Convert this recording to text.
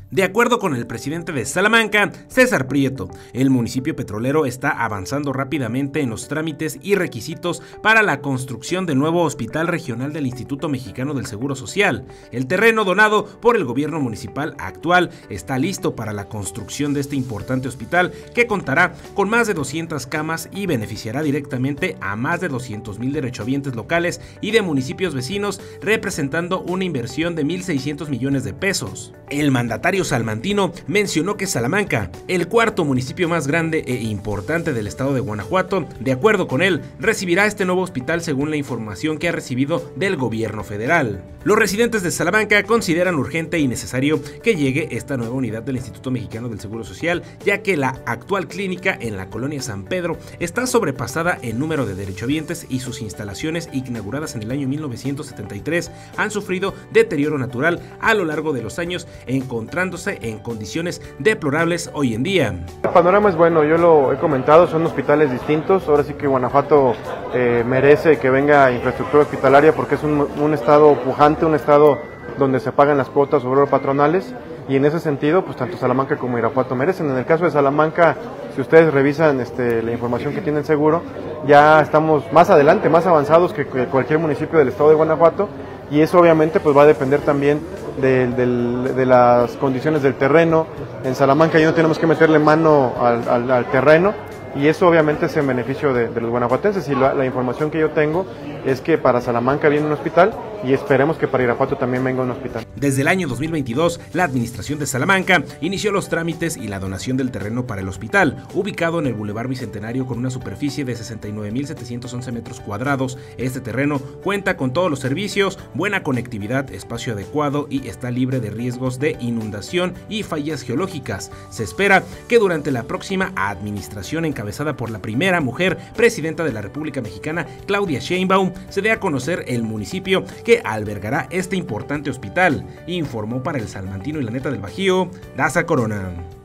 De acuerdo con el presidente de Salamanca, César Prieto, el municipio petrolero está avanzando rápidamente en los trámites y requisitos para la construcción del nuevo hospital regional del Instituto Mexicano del Seguro Social. El terreno donado por el gobierno municipal actual está listo para la construcción de este importante hospital que contará con más de 200 camas y beneficiará directamente a más de 200,000 derechohabientes locales y de municipios vecinos, representando una inversión de 1,600 millones de pesos. El mandatario salmantino mencionó que Salamanca, el cuarto municipio más grande e importante del estado de Guanajuato, de acuerdo con él, recibirá este nuevo hospital según la información que ha recibido del gobierno federal. Los residentes de Salamanca consideran urgente y necesario que llegue esta nueva unidad del Instituto Mexicano del Seguro Social, ya que la actual clínica en la colonia San Pedro está sobrepasada en número de derechohabientes y sus instalaciones, inauguradas en el año 1973, han sufrido deterioro natural a lo largo de los años, encontrándose en condiciones deplorables hoy en día. El panorama es bueno, yo lo he comentado, son hospitales distintos. Ahora sí que Guanajuato merece que venga infraestructura hospitalaria porque es un estado pujante, un estado donde se pagan las cuotas obrero-patronales, y en ese sentido pues tanto Salamanca como Irapuato merecen. En el caso de Salamanca, si ustedes revisan la información que tiene el seguro, ya estamos más adelante, más avanzados que cualquier municipio del estado de Guanajuato, y eso obviamente pues va a depender también de las condiciones del terreno. En Salamanca ya no tenemos que meterle mano al terreno, y eso obviamente es en beneficio de los guanajuatenses, y la información que yo tengo es que para Salamanca viene un hospital y esperemos que para Irapuato también venga un hospital. Desde el año 2022, la administración de Salamanca inició los trámites y la donación del terreno para el hospital, ubicado en el Boulevard Bicentenario con una superficie de 69,711 metros cuadrados. Este terreno cuenta con todos los servicios, buena conectividad, espacio adecuado y está libre de riesgos de inundación y fallas geológicas. Se espera que durante la próxima administración encabezada por la primera mujer presidenta de la República Mexicana, Claudia Sheinbaum, se dé a conocer el municipio que albergará este importante hospital, informó para el Salmantino y la Neta del Bajío, Daza Corona.